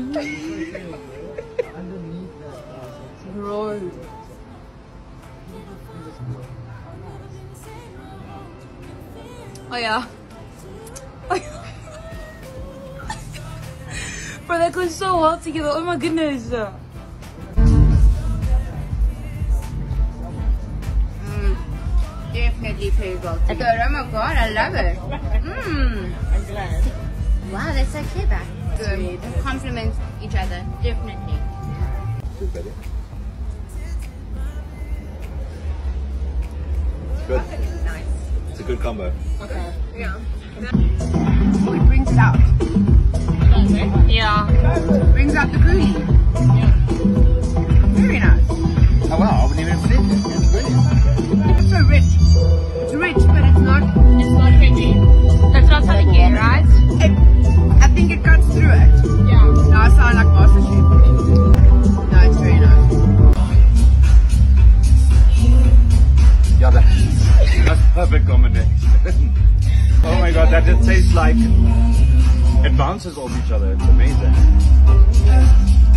Bro. Oh yeah. Bro, that goes so well together. Oh my goodness. Definitely pairs well together. Oh my god, I love it. I'm glad. Wow, that's so clever. Good. Complement each other, definitely. Good, baby. Good. Nice. It's a good combo. Okay. Yeah. Oh, it brings it out. Yeah. Brings out the gooey. Yeah. Very nice. Oh wow, I wouldn't even have seen it. It's brilliant. It's so rich. It's rich, but it's not heavy. That's not something again, right? I think it cuts through it. Yeah. Now I sound like Master Chef. No, it's very nice. Yeah, that's perfect combination. Oh my god, that just tastes like it bounces off each other. It's amazing.